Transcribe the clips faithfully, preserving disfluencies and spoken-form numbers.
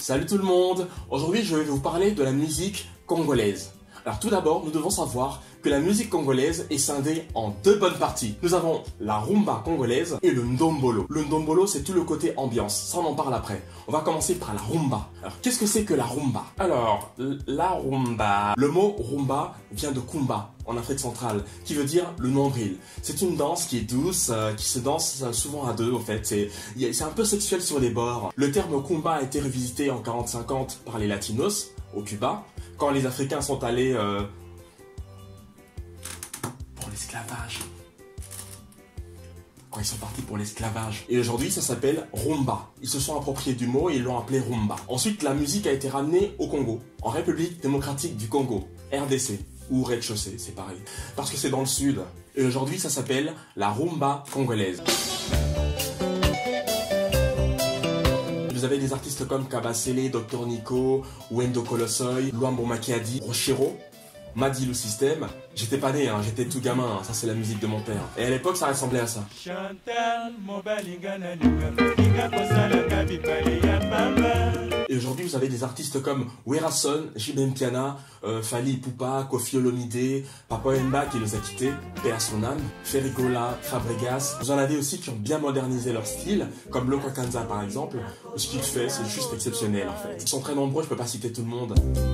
Salut tout le monde. Aujourd'hui je vais vous parler de la musique congolaise. Alors tout d'abord, nous devons savoir que la musique congolaise est scindée en deux bonnes parties. Nous avons la rumba congolaise et le ndombolo. Le ndombolo, c'est tout le côté ambiance. Ça, on en parle après. On va commencer par la rumba. Alors, qu'est-ce que c'est que la rumba? Alors, la rumba... Le mot rumba vient de kumba, en Afrique centrale, qui veut dire le nombril. C'est une danse qui est douce, euh, qui se danse souvent à deux, en fait. C'est un peu sexuel sur les bords. Le terme kumba a été revisité en quarante cinquante par les latinos, au Cuba, quand les Africains sont allés... Euh, l'esclavage. Quand ils sont partis pour l'esclavage. Et aujourd'hui, ça s'appelle rumba. Ils se sont appropriés du mot et ils l'ont appelé rumba. Ensuite, la musique a été ramenée au Congo, en République démocratique du Congo, R D C, ou rez-de-chaussée, c'est pareil. Parce que c'est dans le sud. Et aujourd'hui, ça s'appelle la rumba congolaise. Vous avez des artistes comme Kabasele, docteur Nico, Wendo Colossoy, Luambo Makiadi, Rochero, Madi le système. J'étais pas né, hein, j'étais tout gamin, hein. Ça c'est la musique de mon père. Et à l'époque ça ressemblait à ça. Et aujourd'hui vous avez des artistes comme Werason, Jibem Piana, euh, Fali Ipupa, Kofi Olomide, Papa Wemba qui nous a quittés, paix à son âme, Ferrigola, Fabregas. Vous en avez aussi qui ont bien modernisé leur style, comme Loco Kanza par exemple. Ce qu'il fait c'est juste exceptionnel en fait. Ils sont très nombreux, je peux pas citer tout le monde.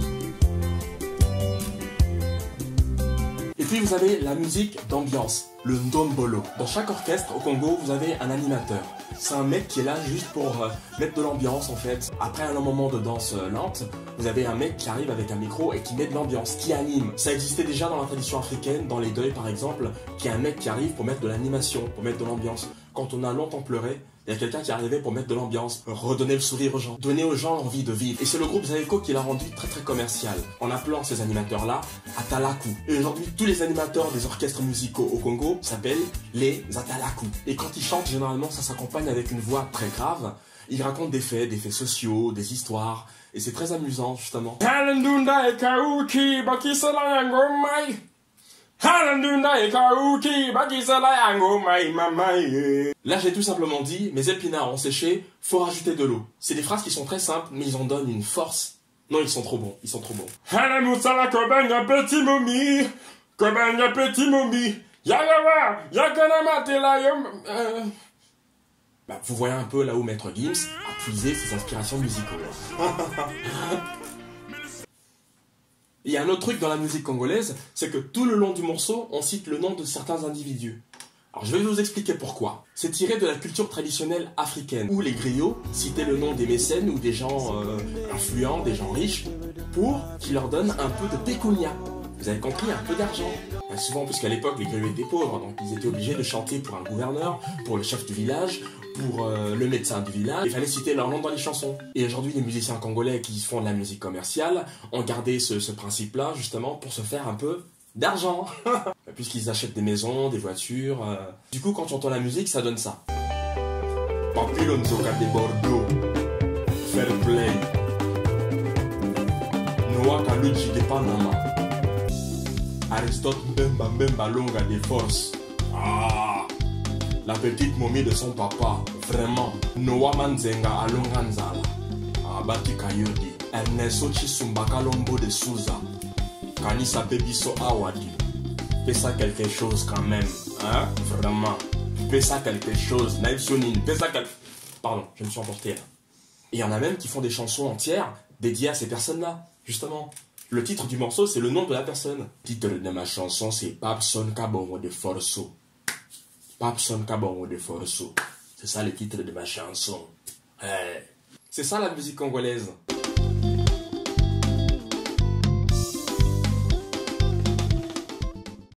Et puis vous avez la musique d'ambiance, le ndombolo. Dans chaque orchestre au Congo, vous avez un animateur. C'est un mec qui est là juste pour euh, mettre de l'ambiance en fait. Après un long moment de danse euh, lente, vous avez un mec qui arrive avec un micro et qui met de l'ambiance, qui anime. Ça existait déjà dans la tradition africaine, dans les deuils par exemple, qu'il y a un mec qui arrive pour mettre de l'animation, pour mettre de l'ambiance. Quand on a longtemps pleuré, il y a quelqu'un qui arrivait pour mettre de l'ambiance, redonner le sourire aux gens, donner aux gens l'envie de vivre. Et c'est le groupe Zaeko qui l'a rendu très très commercial, en appelant ces animateurs-là Atalaku. Et aujourd'hui, tous les animateurs des orchestres musicaux au Congo s'appellent les Atalaku. Et quand ils chantent, généralement, ça s'accompagne avec une voix très grave. Ils racontent des faits, des faits sociaux, des histoires. Et c'est très amusant, justement. Là j'ai tout simplement dit, mes épinards ont séché, faut rajouter de l'eau. C'est des phrases qui sont très simples, mais ils en donnent une force. Non, ils sont trop bons, ils sont trop bons. Bah, vous voyez un peu là où Maître Gims a puisé ses inspirations musicales. Il y a un autre truc dans la musique congolaise, c'est que tout le long du morceau, on cite le nom de certains individus. Alors je vais vous expliquer pourquoi. C'est tiré de la culture traditionnelle africaine, où les griots citaient le nom des mécènes ou des gens euh, influents, des gens riches, pour qu'ils leur donnent un peu de pécunia. Vous avez compris, un peu d'argent. Ben, souvent, puisqu'à l'époque, les griots étaient pauvres, donc ils étaient obligés de chanter pour un gouverneur, pour le chef du village, pour euh, le médecin du village. Il fallait citer leur nom dans les chansons. Et aujourd'hui, les musiciens congolais qui font de la musique commerciale ont gardé ce, ce principe-là, justement, pour se faire un peu d'argent. Puisqu'ils achètent des maisons, des voitures. Euh... Du coup, quand tu entends la musique, ça donne ça. Papilonzoka de Bordeaux. Fair play. Noah Kaluchi de Panama. Aristote Mbemba Mbemba Longa des Forces. Ah, la petite momie de son papa, vraiment. Noah Manzenga Alonganzala. Abati Kayodi. Ernesto Chisumba Kalombo de Souza. Kanisa Bebiso Awadi. Fais ça quelque chose quand même, hein, vraiment. Fais ça quelque chose. Naïf Sonin, fais ça quelque... Pardon, je me suis emporté là. Et il y en a même qui font des chansons entières dédiées à ces personnes-là, justement. Le titre du morceau, c'est le nom de la personne. Le titre de ma chanson, c'est Papson Kabongo de Forso. Papson Kabongo de Forso. C'est ça le titre de ma chanson. Ouais. C'est ça la musique congolaise.